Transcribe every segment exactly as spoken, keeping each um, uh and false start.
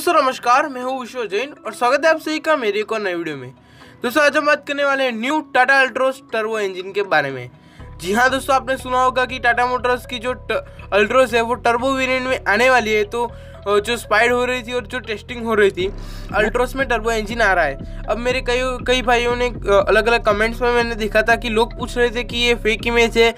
दोस्तों नमस्कार, मैं हूँ विश्व जैन और स्वागत है आप सभी का मेरे एक और नए वीडियो में। दोस्तों आज हम बात करने वाले हैं new Tata Altroz turbo engine के बारे में। जी हाँ दोस्तों, आपने सुना होगा कि टाटा मोटर्स की जो अल्ट्रोस है वो टर्बो वेरिएंट में आने वाली है। तो जो स्पाइड हो रही थी और जो टेस्टिंग हो रही थी, अल्ट्रोस में टर्बो इंजन आ रहा है। अब मेरे कई कई भाइयों ने अलग अलग कमेंट्स में मैंने देखा था कि लोग पूछ रहे थे कि ये फेक इमेज है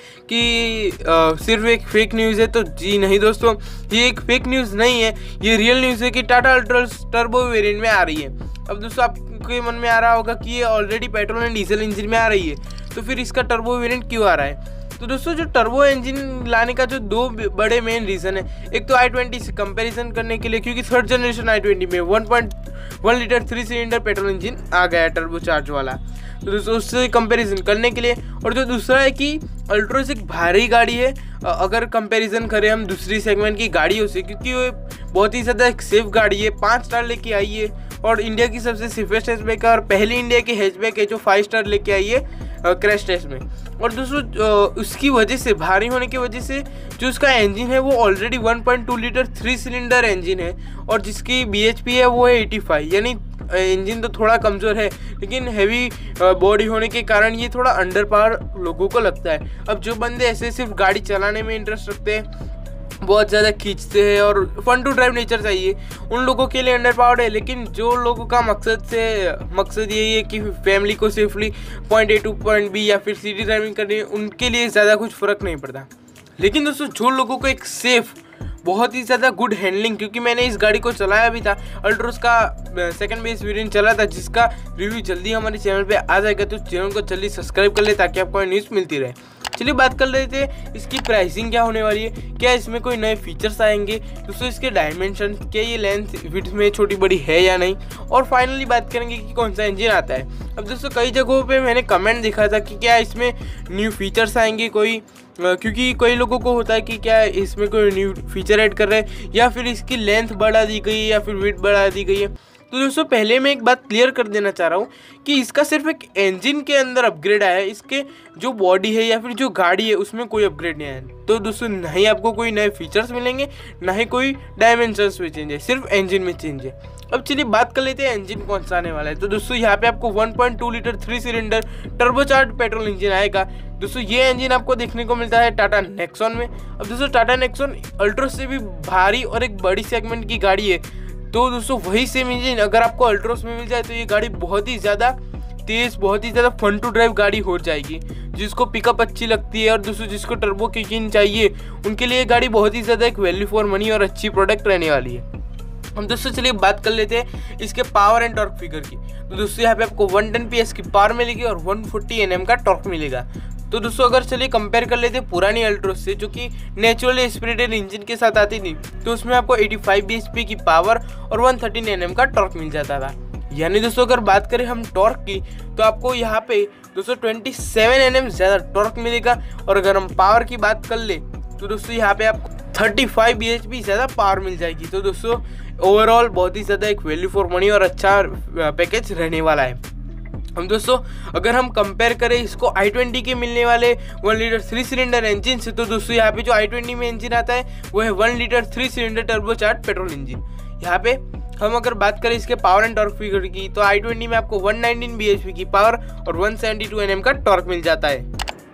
कि आ, सिर्फ एक फेक न्यूज़ है। तो जी नहीं दोस्तों, ये एक फेक न्यूज़ नहीं है, ये रियल न्यूज़ है कि टाटा अल्ट्रोस टर्बो वेरिएंट में आ रही है। अब दोस्तों आपके मन में आ रहा होगा कि ये already petrol and diesel engine में आ रही है, तो फिर इसका टर्बो वेरिएंट क्यों आ रहा है। तो दोस्तों जो टर्बो इंजन लाने का जो दो बड़े मेन रीज़न है, एक तो आई ट्वेंटी से कंपैरिजन करने के लिए, क्योंकि थर्ड जनरेशन आई ट्वेंटी में one point one litre three cylinder petrol engine आ गया है टर्बो चार्ज वाला, तो दोस्तों उससे कंपैरिजन करने के लिए। और जो दूसरा है कि अल्ट्रोस एक भारी गाड़ी है अगर कंपैरिजन करें हम दूसरी सेगमेंट की गाड़ियों से, क्योंकि वो बहुत ही ज़्यादा एक सेफ गाड़ी है, पाँच स्टार लेके आई है और इंडिया की सबसे सेफेस्ट हैचबैक है और पहली इंडिया की हैचबैक है जो फाइव स्टार लेके आई है क्रैश टेस्ट में। और दोस्तों उसकी वजह से, भारी होने की वजह से, जो उसका इंजन है वो already one point two litre three cylinder engine है और जिसकी बीएचपी है वो है एटी फाइव, यानी इंजन तो थोड़ा कमज़ोर है लेकिन हैवी बॉडी होने के कारण ये थोड़ा अंडर पावर लोगों को लगता है। अब जो बंदे ऐसे सिर्फ गाड़ी चलाने में इंटरेस्ट रखते हैं, बहुत ज़्यादा खींचते हैं और फन टू ड्राइव नेचर चाहिए, उन लोगों के लिए अंडर पावर्ड है। लेकिन जो लोगों का मकसद से मकसद यही है कि फैमिली को safely point A to point B या फिर सिटी ड्राइविंग करनी है, उनके लिए ज़्यादा कुछ फ़र्क नहीं पड़ता। लेकिन दोस्तों जो लोगों को एक सेफ़, बहुत ही ज़्यादा गुड हैंडलिंग, क्योंकि मैंने इस गाड़ी को चलाया भी था, अल्ट्रोस का सेकंड बेस वेरिएंट चला था, जिसका रिव्यू जल्दी हमारे चैनल पे आ जाएगा, तो चैनल को जल्दी सब्सक्राइब कर ले ताकि आपको न्यूज़ मिलती रहे। चलिए बात कर लेते हैं इसकी प्राइसिंग क्या होने वाली है, क्या इसमें कोई नए फीचर्स आएंगे, दोस्तों इसके डायमेंशन, क्या ये लेंथ विड्थ में छोटी बड़ी है या नहीं, और फाइनली बात करेंगे कि कौन सा इंजन आता है। अब दोस्तों कई जगहों पे मैंने कमेंट देखा था कि क्या इसमें न्यू फीचर्स आएंगे कोई, क्योंकि कई लोगों को होता है कि क्या इसमें कोई न्यू फीचर ऐड कर रहे हैं या फिर इसकी लेंथ बढ़ा दी गई है या फिर विड्थ बढ़ा दी गई है। तो दोस्तों पहले मैं एक बात क्लियर कर देना चाह रहा हूँ कि इसका सिर्फ एक इंजन के अंदर अपग्रेड आया है, इसके जो बॉडी है या फिर जो गाड़ी है उसमें कोई अपग्रेड नहीं आया। तो दोस्तों ना ही आपको कोई नए फीचर्स मिलेंगे, ना ही कोई डायमेंशंस में चेंज है, सिर्फ इंजन में चेंज है। अब चलिए बात कर लेते हैं इंजन कौन सा आने वाला है। तो दोस्तों यहाँ पे आपको one point two litre three cylinder turbocharge petrol engine आएगा। दोस्तों ये इंजन आपको देखने को मिलता है टाटा नेक्सॉन में। अब दोस्तों टाटा नेक्सॉन अल्ट्रोस से भी भारी और एक बड़ी सेगमेंट की गाड़ी है, तो दोस्तों वही सेम इंजन अगर आपको अल्ट्रोस में मिल जाए तो ये गाड़ी बहुत ही ज़्यादा तेज़, बहुत ही ज़्यादा फन टू ड्राइव गाड़ी हो जाएगी। जिसको पिकअप अच्छी लगती है और दोस्तों जिसको टर्बो किकिंग चाहिए, उनके लिए ये गाड़ी बहुत ही ज़्यादा एक वैल्यू फॉर मनी और अच्छी प्रोडक्ट रहने वाली है। हम दोस्तों चलिए बात कर लेते हैं इसके पावर एंड टॉर्क फिगर की। तो दोस्तों यहाँ पे आपको वन टेन पी एस की पावर मिलेगी और वन फोर्टी एन एम का टॉर्क मिलेगा। तो दोस्तों अगर चलिए कंपेयर कर लेते हैं पुरानी अल्ट्रोस से, जो कि नेचुरली एस्पिरेटेड इंजन के साथ आती थी, तो उसमें आपको eighty five B H P की पावर और वन थर्टीन एन एम का टॉर्क मिल जाता था। यानी दोस्तों अगर बात करें हम टॉर्क की, तो आपको यहाँ पे दोस्तों ट्वेंटी सेवन एन एम ज़्यादा टॉर्क मिलेगा। और अगर हम पावर की बात कर ले तो दोस्तों यहाँ पे आपको thirty five B H P ज़्यादा पावर मिल जाएगी। तो दोस्तों ओवरऑल बहुत ही ज़्यादा एक वैल्यू फॉर मनी और अच्छा पैकेज रहने वाला है। हम दोस्तों अगर हम कंपेयर करें इसको आई ट्वेंटी के मिलने वाले one litre three cylinder engine से, तो दोस्तों यहाँ पे जो आई ट्वेंटी में इंजन आता है वो है one litre three cylinder turbocharge petrol engine. यहाँ पे हम अगर बात करें इसके पावर एंड टॉर्क फिगर की, तो आई ट्वेंटी में आपको one nineteen B H P की पावर और one seventy two N M का टॉर्क मिल जाता है।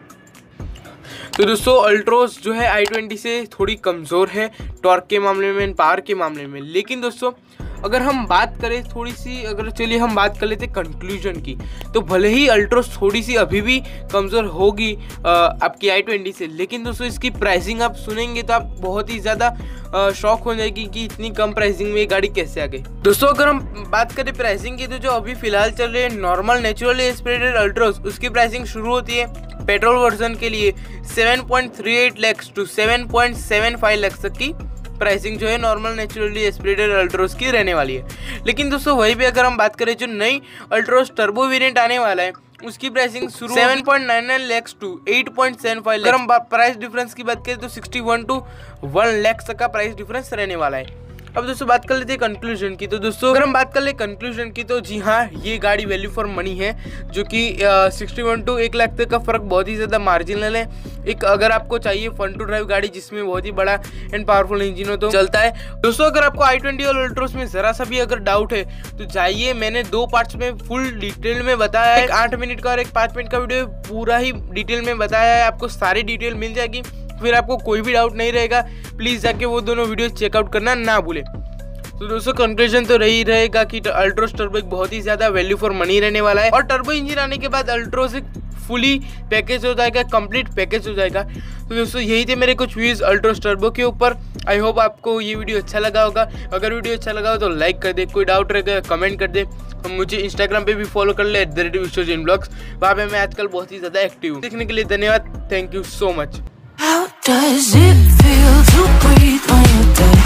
तो दोस्तों अल्ट्रोस जो है आई ट्वेंटी से थोड़ी कमज़ोर है टॉर्क के मामले में, पावर के मामले में। लेकिन दोस्तों अगर हम बात करें थोड़ी सी, अगर चलिए हम बात कर लेते हैं कंक्लूजन की, तो भले ही अल्ट्रोस थोड़ी सी अभी भी कमज़ोर होगी आपकी आई ट्वेंटी से, लेकिन दोस्तों इसकी प्राइसिंग आप सुनेंगे तो आप बहुत ही ज़्यादा शॉक हो जाएगी कि इतनी कम प्राइसिंग में ये गाड़ी कैसे आ गई। दोस्तों अगर हम बात करें प्राइसिंग की, तो जो अभी फिलहाल चल रही है नॉर्मल नेचुरली एस्पिरेटेड अल्ट्रोस, उसकी प्राइसिंग शुरू होती है पेट्रोल वर्जन के लिए seven point three eight lakhs to seven point seven five lakhs तक की प्राइसिंग जो है नॉर्मल नेचुरली एस्पिरेटेड अल्ट्रोस की रहने वाली है। लेकिन दोस्तों वही भी अगर हम बात करें जो नई अल्ट्रोस टर्बो वेरिएंट आने वाला है, उसकी प्राइसिंग शुरू seven point nine nine lakhs to eight point seven five. अगर हम प्राइस डिफरेंस की बात करें तो sixty one to one lakhs तक का प्राइस डिफरेंस रहने वाला है। अब दोस्तों बात कर लेते हैं कंक्लूजन की। तो दोस्तों अगर हम बात कर ले कंक्लूजन की तो जी हाँ, ये गाड़ी वैल्यू फॉर मनी है, जो कि सिक्सटी वन टू एक लाख तक का फर्क बहुत ही ज़्यादा मार्जिनल है। एक अगर आपको चाहिए फन टू ड्राइव गाड़ी जिसमें बहुत ही बड़ा एंड पावरफुल इंजन हो तो चलता है। दोस्तों अगर आपको आई ट्वेंटी और अल्ट्रोस में ज़रा सा भी अगर डाउट है तो जाइए, मैंने दो पार्ट्स में फुल डिटेल में बताया है, एक आठ मिनट का और एक पाँच मिनट का वीडियो पूरा ही डिटेल में बताया है, आपको सारी डिटेल मिल जाएगी, फिर आपको कोई भी डाउट नहीं रहेगा। प्लीज़ जाके वो दोनों वीडियो चेकआउट करना ना भूलें। तो दोस्तों कंक्लूजन तो रही रहेगा कि अल्ट्रोस टर्बो एक बहुत ही ज़्यादा वैल्यू फॉर मनी रहने वाला है, और टर्बो इंजन आने के बाद अल्ट्रोस एक फुली पैकेज हो जाएगा, कंप्लीट पैकेज हो जाएगा। तो दोस्तों यही थे मेरे कुछ व्यूज़ अल्ट्रोस टर्बो के ऊपर। आई होप आपको ये वीडियो अच्छा लगा होगा। अगर वीडियो अच्छा लगा हो तो लाइक कर दे, कोई डाउट रहेगा कमेंट कर दे, और मुझे इंस्टाग्राम पे भी फॉलो कर ले at the rate Vishwajain blogs, वहाँ पे मैं आजकल बहुत ही ज़्यादा एक्टिव हूँ। देखने के लिए धन्यवाद, थैंक यू सो मच।